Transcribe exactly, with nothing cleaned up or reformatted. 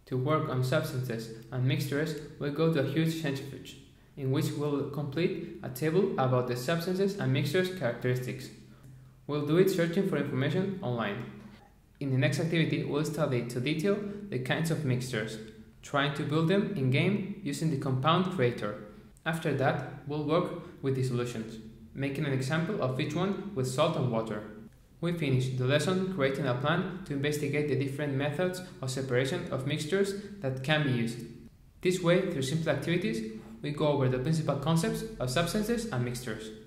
To work on substances and mixtures, we'll go to a huge centrifuge, in which we'll complete a table about the substances and mixtures characteristics. We'll do it searching for information online. In the next activity, we'll study to detail the kinds of mixtures, trying to build them in-game using the compound creator. After that, we'll work with the solutions, making an example of each one with salt and water. We finished the lesson creating a plan to investigate the different methods of separation of mixtures that can be used. This way, through simple activities, we go over the principal concepts of substances and mixtures.